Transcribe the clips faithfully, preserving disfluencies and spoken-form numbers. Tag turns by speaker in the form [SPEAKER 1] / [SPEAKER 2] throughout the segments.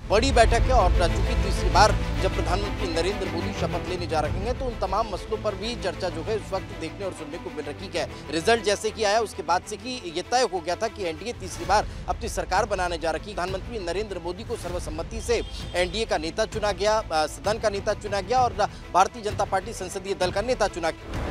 [SPEAKER 1] बड़ी बैठक है और चूंकि तीसरी बार जब प्रधानमंत्री नरेंद्र मोदी शपथ लेने जा रहे हैं तो उन तमाम मसलों पर भी चर्चा जो है इस वक्त देखने और सुनने को मिल रही है। रिजल्ट जैसे कि आया उसके बाद से कि ये तय हो गया था कि एनडीए तीसरी बार अपनी सरकार बनाने जा रही। प्रधानमंत्री नरेंद्र मोदी को सर्वसम्मति से एनडीए का नेता चुना गया, सदन का नेता चुना गया और भारतीय जनता पार्टी संसदीय दल का नेता चुना गया।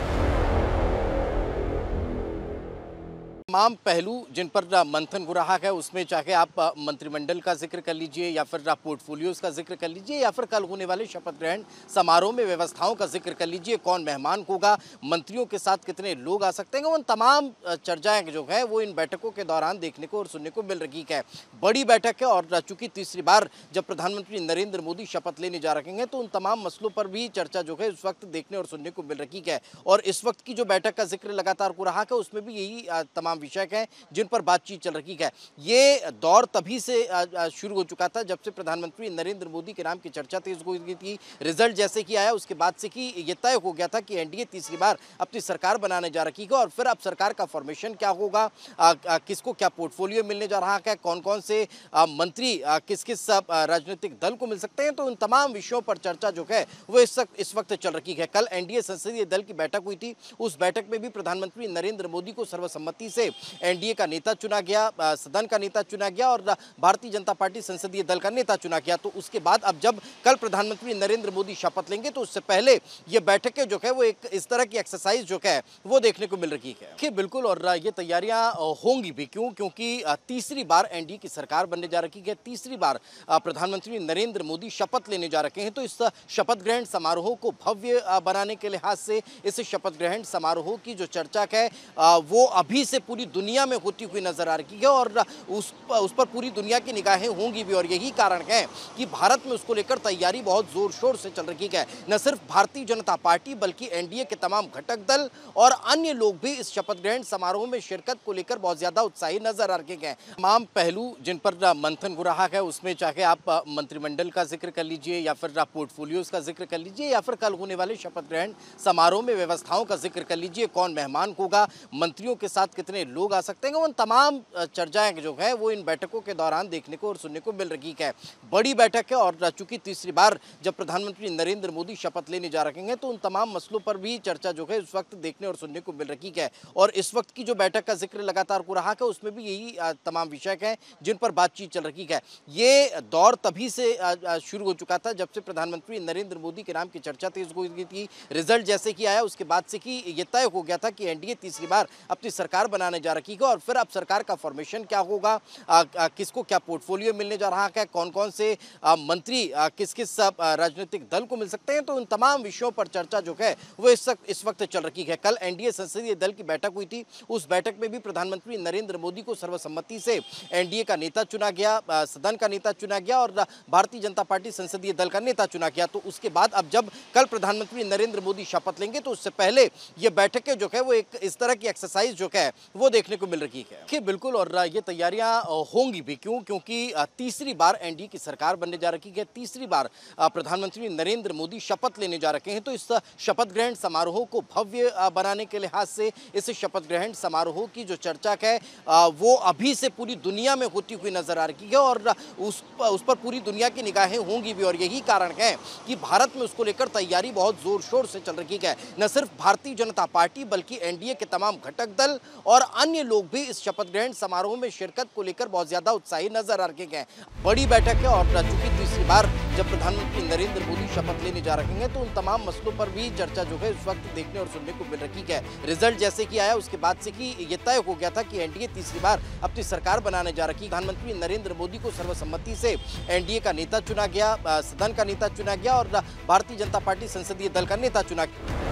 [SPEAKER 1] तमाम पहलू जिन पर मंथन हो रहा है उसमें चाहे आप मंत्रिमंडल का जिक्र कर लीजिए या फिर पोर्टफोलियोज का जिक्र कर लीजिए या फिर कल होने वाले शपथ ग्रहण समारोह में व्यवस्थाओं का जिक्र कर लीजिए, कौन मेहमान होगा, मंत्रियों के साथ कितने लोग आ सकते हैं, उन तमाम चर्चाएं जो है वो इन बैठकों के दौरान देखने को और सुनने को मिल रही है। बड़ी बैठक है और चूंकि तीसरी बार जब प्रधानमंत्री नरेंद्र मोदी शपथ लेने जा रहे हैं तो उन तमाम मसलों पर भी चर्चा जो है इस वक्त देखने और सुनने को मिल रही है। और इस वक्त की जो बैठक का जिक्र लगातार हो रहा है उसमें भी यही तमाम विषय हैं जिन पर बातचीत चल रही है। ये दौर तभी से शुरू हो चुका था जब से प्रधानमंत्री नरेंद्र मोदी के नाम की चर्चा तेज हो गई थी। रिजल्ट जैसे कि आया उसके बाद से कि ये तय हो गया था कि एनडीए तीसरी बार अपनी सरकार बनाने जा रही है और फिर अब सरकार का फॉर्मेशन क्या होगा, आ, आ, किसको क्या पोर्टफोलियो मिलने जा रहा है, कौन कौन से आ, मंत्री आ, किस किस राजनीतिक दल को मिल सकते हैं, तो उन तमाम विषयों पर चर्चा जो है वो इस वक्त इस वक्त चल रही है। कल एनडीए संसदीय दल की बैठक हुई थी, उस बैठक में भी प्रधानमंत्री नरेंद्र मोदी को सर्वसम्मति से एनडीए का नेता चुना गया, सदन का नेता चुना गया और भारतीय जनता पार्टी संसदीय दल का नेता चुना गया। तो उसके बाद अब जब कल प्रधानमंत्री नरेंद्र मोदी शपथ लेंगे तो उससे पहले ये बैठकें जो है वो एक इस तरह की एक्सरसाइज जो है वो देखने को मिल रही है कि बिल्कुल। और ये तैयारियां होंगी भी, क्यों? क्योंकि तीसरी बार एनडीए की सरकार बनने जा रही है, तीसरी बार प्रधानमंत्री नरेंद्र मोदी शपथ लेने जा रहे हैं। तो इस शपथ ग्रहण समारोह को भव्य बनाने के लिहाज से इस शपथ ग्रहण समारोह की जो चर्चा है वो अभी से पूरी दुनिया में होती हुई नजर आ रही है और उस उस पर पूरी दुनिया की निगाहें होंगी भी। और यही कारण है कि भारत में उसको लेकर तैयारी बहुत जोर शोर से चल रही है। न सिर्फ भारतीय जनता पार्टी बल्कि एनडीए के तमाम घटक दल और अन्य लोग भी इस शपथ ग्रहण समारोह में शिरकत को लेकर बहुत ज्यादा उत्साही नजर आ रहे हैं। तमाम पहलू जिन पर मंथन हो रहा है उसमें चाहे आप मंत्रिमंडल का जिक्र कर लीजिए या फिर पोर्टफोलियोज का जिक्र कर लीजिए या फिर कल होने वाले शपथ ग्रहण समारोह में व्यवस्थाओं का जिक्र कर लीजिए, कौन मेहमान होगा, मंत्रियों के साथ कितने लोग आ सकते हैं, उन तमाम चर्चाएं जो है वो इन बैठकों के दौरान देखने को और सुनने को मिल रही है। बड़ी बैठक है और चूंकि तीसरी बार जब प्रधानमंत्री नरेंद्र मोदी शपथ लेने जा रहे हैं तो उन तमाम मसलों पर भी चर्चा जो है इस वक्त देखने और सुनने को मिल रही है। और इस वक्त की जो बैठक का जिक्र लगातार हो रहा है उसमें भी यही तमाम विषय हैं जिन पर बातचीत चल रही है। ये दौर तभी से शुरू हो चुका था जब से प्रधानमंत्री नरेंद्र मोदी के नाम की चर्चा तेज हो गई थी। रिजल्ट जैसे कि आया उसके बाद से कि ये तय हो गया था कि एनडीए तीसरी बार अपनी सरकार बनाने जा रही है और फिर अब सरकार का फॉर्मेशन क्या होगा, आ, आ, किसको क्या पोर्टफोलियो मिलने जा रहा है, कौन कौन से आ, मंत्री आ, किस किस आ, राजनीतिक दल को मिल सकते हैं, तो उन तमाम विषयों पर चर्चा जो है वो इस वक्त इस वक्त चल रही है। कल एनडीए संसदीय दल की बैठक हुई थी, उस बैठक में भी प्रधानमंत्री नरेंद्र मोदी को सर्वसम्मति से एनडीए का नेता चुना गया, सदन का नेता चुना गया और भारतीय जनता पार्टी संसदीय दल का नेता चुना गया। तो उसके बाद अब जब कल प्रधानमंत्री नरेंद्र मोदी शपथ लेंगे तो उससे पहले ये बैठकें जो है वो एक इस तरह की एक्सरसाइज जो है वो देखने को मिल रही है कि बिल्कुल। और ये तैयारियां होंगी भी, क्यों? क्योंकि तीसरी बार एनडीए की सरकार बनने जा रही है, तीसरी बार प्रधानमंत्री नरेंद्र मोदी शपथ लेने जा रहे हैं। तो इस शपथ ग्रहण समारोह को भव्य बनाने के लिहाज से इस शपथ ग्रहण समारोह की जो चर्चा है वो अभी से पूरी दुनिया में होती हुई नजर आ रही है और उस उस पर पूरी दुनिया की निगाहें होंगी भी। और यही कारण है कि भारत में उसको लेकर तैयारी बहुत जोर शोर से चल रही है। न सिर्फ भारतीय जनता पार्टी बल्कि एनडीए के तमाम घटक दल और अन्य लोग भी इस शपथ ग्रहण समारोह में शिरकत को लेकर बहुत ज्यादा उत्साही नजर आ रहे हैं। बड़ी बैठक है और चूंकि तीसरी बार जब प्रधानमंत्री नरेंद्र मोदी शपथ लेने जा रहे हैं तो उन तमाम मसलों पर भी चर्चा जो है इस वक्त देखने और सुनने को मिल रही है। रिजल्ट जैसे कि आया उसके बाद से कि ये तय हो गया था कि एनडीए तीसरी बार अपनी सरकार बनाने जा रही है। प्रधानमंत्री नरेंद्र मोदी को सर्वसम्मति से एनडीए का नेता चुना गया, सदन का नेता चुना गया और भारतीय जनता पार्टी संसदीय दल का नेता चुना गया।